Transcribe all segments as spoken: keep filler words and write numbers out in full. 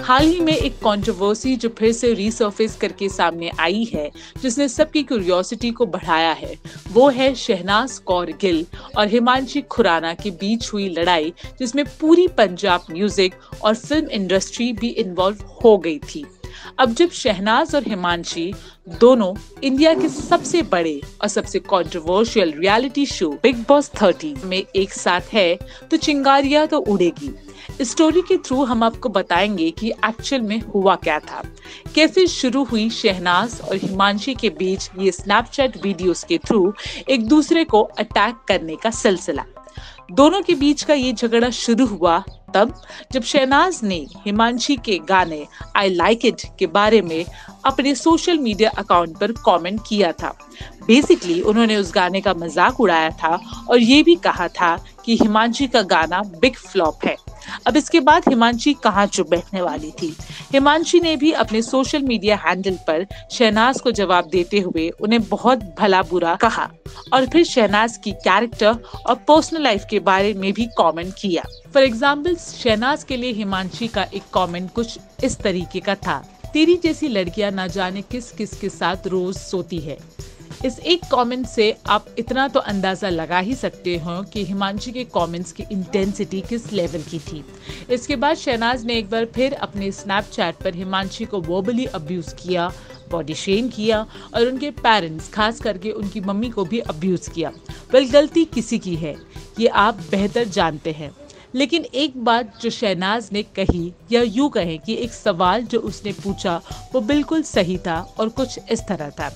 हाल ही में एक कंट्रोवर्सी जो फिर से रीसर्फेस करके सामने आई है, जिसने सबकी क्यूरियोसिटी को बढ़ाया है, वो है शहनाज कौर गिल और हिमांशी खुराना के बीच हुई लड़ाई, जिसमें पूरी पंजाब म्यूजिक और फिल्म इंडस्ट्री भी इन्वॉल्व हो गई थी। अब जब शहनाज और हिमांशी दोनों इंडिया के सबसे बड़े और सबसे controversial reality show Bigg Boss तीस में एक साथ है, तो चिंगारियां तो उड़ेगी। इस स्टोरी के थ्रू हम आपको बताएंगे कि एक्चुअल में हुआ क्या था, कैसे शुरू हुई शहनाज और हिमांशी के बीच ये स्नैपचैट वीडियोस के थ्रू एक दूसरे को अटैक करने का सिलसिला। दोनों के बीच का ये झगड़ा शुरू हुआ तब जब शहनाज ने हिमांशी के गाने आई लाइक इट के बारे में अपने सोशल मीडिया अकाउंट पर कमेंट किया था। बेसिकली उन्होंने उस गाने का मजाक उड़ाया था और ये भी कहा था कि हिमांशी का गाना बिग फ्लॉप है। अब इसके बाद हिमांशी कहाँ चुप बैठने वाली थी। हिमांशी ने भी अपने सोशल मीडिया हैंडल पर शहनाज को जवाब देते हुए उन्हें बहुत भला बुरा कहा और फिर शहनाज की कैरेक्टर और पर्सनल लाइफ के बारे में भी कमेंट किया। फॉर एग्जाम्पल, शहनाज के लिए हिमांशी का एक कमेंट कुछ इस तरीके का था, तेरी जैसी लड़कियां ना जाने किस किस के साथ रोज सोती है। इस एक कमेंट से आप इतना तो अंदाजा लगा ही सकते हो कि हिमांशी के कमेंट्स की इंटेंसिटी किस लेवल की थी। इसके बाद शहनाज ने एक बार फिर अपने स्नैपचैट पर हिमांशी को वर्बली अब्यूज किया, बॉडी शेम किया और उनके पेरेंट्स खास करके उनकी मम्मी को भी अब्यूज किया। वेल, गलती किसी की है ये आप बेहतर जानते हैं, लेकिन एक बात जो शहनाज ने कही, या यूं कहें कि एक सवाल जो उसने पूछा, वो बिल्कुल सही था और कुछ इस तरह था,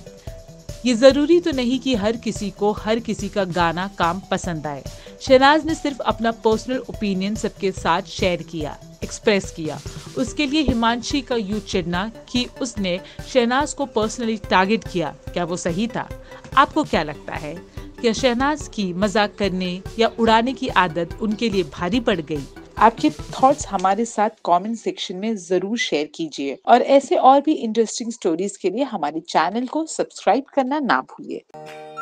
ये जरूरी तो नहीं कि हर किसी को हर किसी का गाना काम पसंद आए। शहनाज ने सिर्फ अपना पर्सनल ओपिनियन सबके साथ शेयर किया, एक्सप्रेस किया। उसके लिए हिमांशी का यूं चिढ़ना कि उसने शहनाज को पर्सनली टारगेट किया, क्या वो सही था? आपको क्या लगता है, क्या शहनाज की मजाक करने या उड़ाने की आदत उनके लिए भारी पड़ गई? आपके थॉट्स हमारे साथ कमेंट सेक्शन में जरूर शेयर कीजिए और ऐसे और भी इंटरेस्टिंग स्टोरीज के लिए हमारे चैनल को सब्सक्राइब करना ना भूलिए।